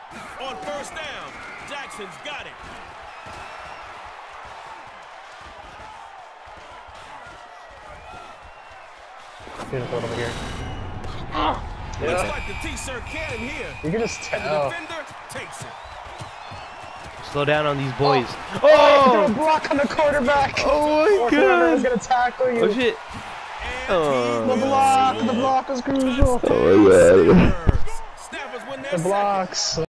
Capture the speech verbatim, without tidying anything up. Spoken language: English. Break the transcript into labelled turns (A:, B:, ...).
A: On first down, Jackson's got it.
B: Beautiful over here.
A: Looks
B: Yeah.
A: like the T-shirt cannon here.
B: You can just
A: And the
B: tell.
A: defender takes it.
C: Slow down on these boys.
B: Oh!
C: Oh!
B: Oh! Block on the quarterback.
C: Oh my
B: Or whoever was
C: god!
B: gonna tackle you.
C: Oh shit!
A: And
C: Oh.
B: The block. The block was crucial.
C: Oh my god!
A: Snappers win their
B: The
A: second.
B: blocks.